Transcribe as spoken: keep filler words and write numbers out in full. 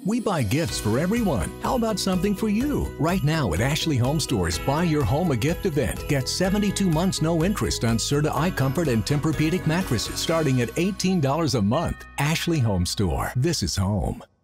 We buy gifts for everyone. How about something for you? Right now at Ashley Home Store's Buy Your Home a Gift event, get seventy-two months no interest on Serta iComfort and Tempur-Pedic mattresses starting at eighteen dollars a month. Ashley Home Store. This is home.